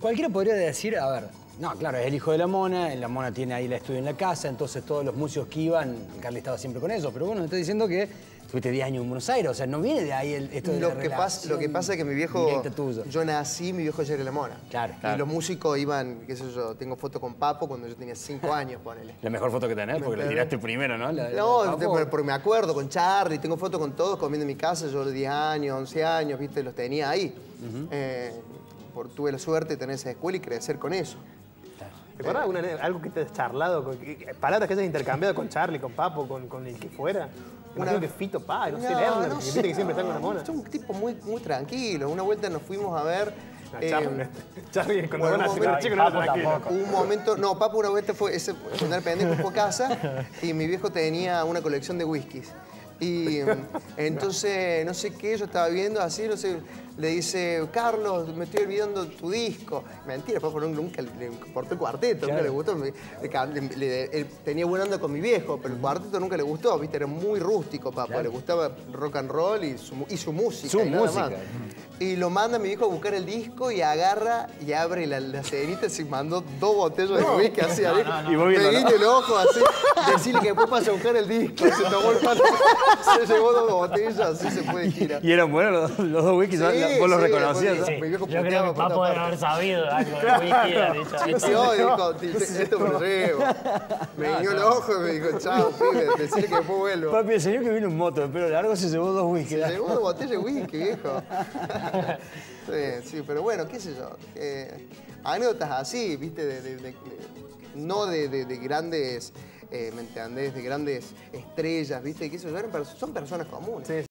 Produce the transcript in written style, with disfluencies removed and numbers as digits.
Cualquiera podría decir, a ver, no, claro, es el hijo de la Mona tiene ahí el estudio en la casa, entonces todos los músicos que iban, Carly estaba siempre con eso, pero bueno, me estoy diciendo que estuviste 10 años en Buenos Aires, o sea, no viene de ahí esto de la relación Lo que pasa es que mi viejo, tuyo. yo nací, mi viejo ya era la Mona. Claro. Y los músicos iban, qué sé yo, tengo foto con Papo cuando yo tenía 5 años, ponele. La mejor foto que tenés, porque la tiraste primero, ¿no? No, porque me acuerdo, con Charly, tengo foto con todos comiendo en mi casa, yo de 10 años, 11 años, viste, los tenía ahí. Tuve la suerte de tener esa escuela y crecer con eso. ¿Te acuerdas algo que te has charlado? Palabras que hayas intercambiado con Charly, con Papo, con el que fuera. Imagino que Fito Páez, no sé, Lerner, que viste que siempre están con la Mona. Es un tipo muy tranquilo. Una vuelta nos fuimos a ver... Charly con la Mona, si era chico no era tranquilo. Un momento... No, Papo una vuelta fue... Cuando era pendejo fue a casa y mi viejo tenía una colección de whiskies. Y entonces, no sé qué, yo estaba viendo así, no sé, le dice, Carlos, me estoy olvidando tu disco. Mentira, Papo nunca le importó el cuarteto, nunca le gustó. Él tenía buena onda con mi viejo, pero el cuarteto nunca le gustó, viste, era muy rústico, Papo. Le gustaba rock and roll y su música. Su música. Y lo manda mi viejo a buscar el disco y agarra y abre la cedenita y se mandó 2 botellas de whisky así. Y vos viendo, me guiño el ojo así, decirle que después pasa a buscar el disco. Se tomó el pato, se llevó 2 botellas, así se puede girar. Y eran buenos los 2 whiskies, vos los reconocías. Mi viejo yo creo que Papo debe haber sabido algo de whisky. Ha dicho, dijo, esto me lo llevo. Me guiñó el ojo y me dijo, chao, pibe, decirle que después vuelvo. Papi, el señor que vino en moto de pelo largo se llevó 2 whiskies. Se llevó 2 botellas de whisky, viejo. Sí, pero bueno, qué sé yo. Anécdotas así, viste, no de grandes, ¿me entendés? De grandes estrellas, viste, qué sé yo, son personas comunes.